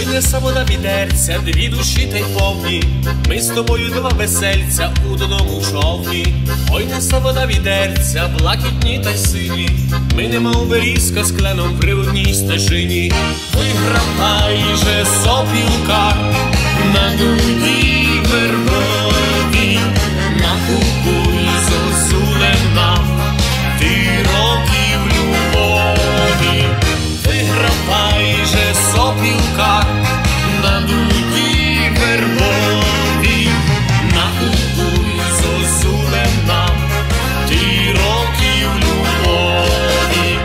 Ой, неса вода відерця, дві душі та й повні, ми з тобою два весельця у одному човні. Ой, неса вода відерця, блакитні та й сині, ми немов берізка з кленом при одній стежині. Вигравай же сопілка на дуді вербові, накупуй зозулена ти років любові. Вигравай же сопілка на дуді вербові, накупуй зозулена ти років любові.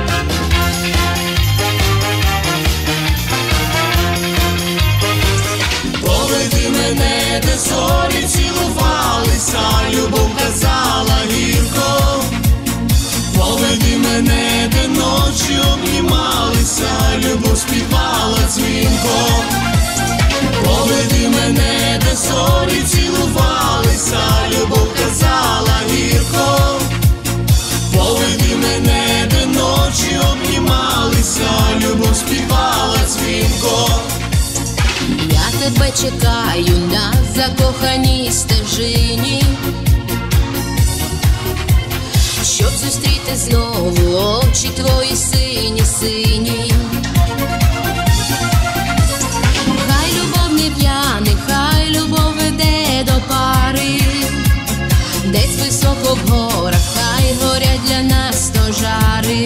Поведи мене, де зорі цілувалися, любов казала гірко. Поведи мене, де ночі обнімалися, любов співала дзвінко. Поведи мене, де зорі цілувалися, любов казала гірко. Поведи мене, де ночі обнімалися, любов співала дзвінко. Я тебе чекаю на закоханій стежині, щоб зустріти знову очі твої сині-сині. Хай любов не п'яне, хай любов веде до пари, десь високо в горах, хай горять для нас стожари.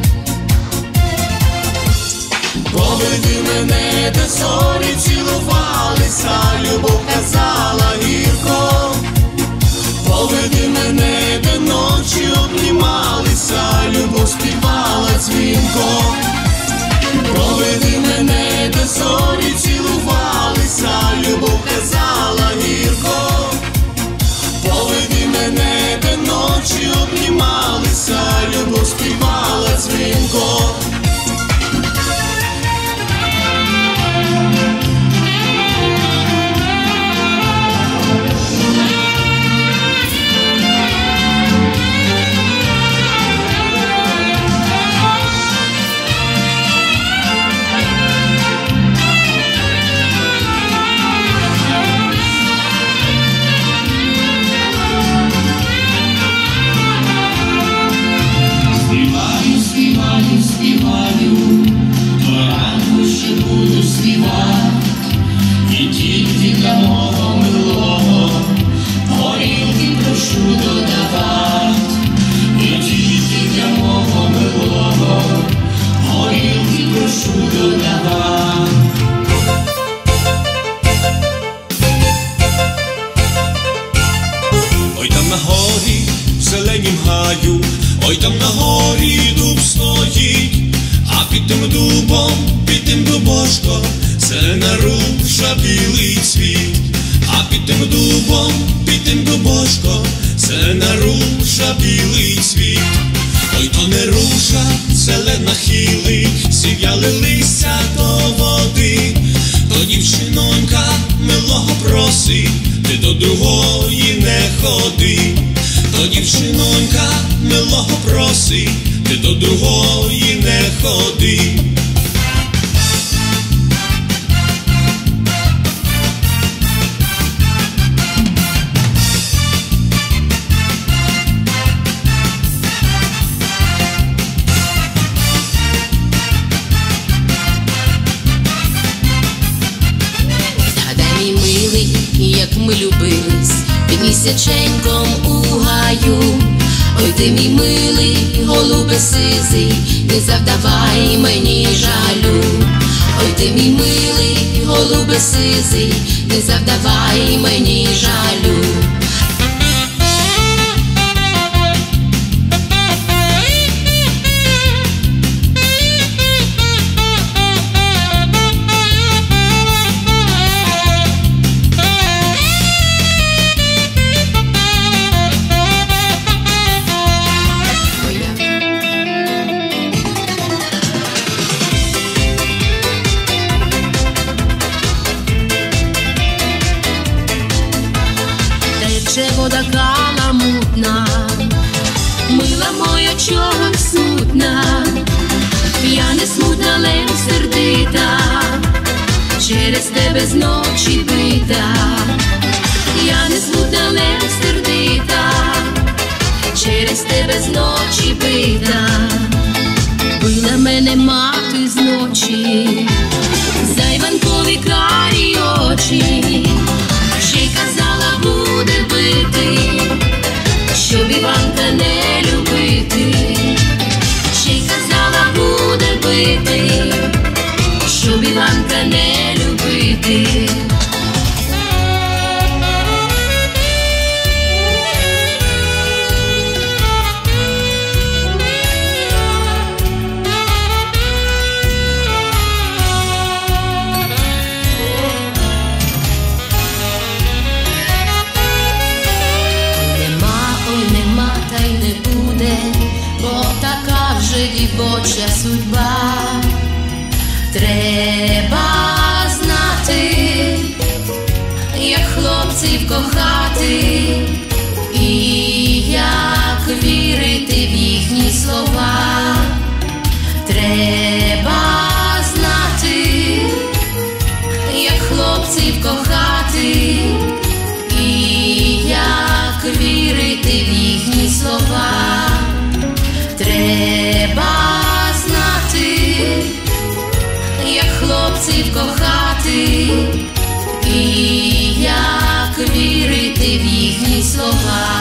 Поведи мене, де зорі цілувалися, любов казала гірко. Поведи мене, де ночі обнімалися, любов співала дзвінко. Проведи мене, де зорі цілувалися, любов казала гірко. Поведи мене, де ночі обнімалися, любов співала дзвінко. Ой, там на горі дуб стоїть, а під тим дубом, під тим дубочком, зелена руша, білий цвіт. А під тим дубом, під тим дубочком, зелена руша, білий цвіт. Ой, то не руша, зелена хилить, зів'яли листя до води. То дівчинонька милого просить, ти до другої не ходи. То дівчинонька милого просить, ти до другої не ходи. Згадай, мій милий, як ми любились під місяченьком у гаю. Ой, ти мій милий, голубе сизий, не завдавай мені жалю. Ой, ти мій милий, голубе сизий, не завдавай мені жалю. тебе зночі бита, я не злудна, не сердита, через тебе зночі бита, била мене мати зночі, за Іванкові карі очі, ще й казала буде бити, щоб Іванка не любити, ще й казала буде бити, щоб Іванка не любити. Дівоча судьба, треба знати, як хлопців кохати, і як вірити в їхні слова. Треба знати, як хлопців кохати, і як вірити в їхні слова. Треба знати, як хлопців кохати, і як вірити в їхні слова.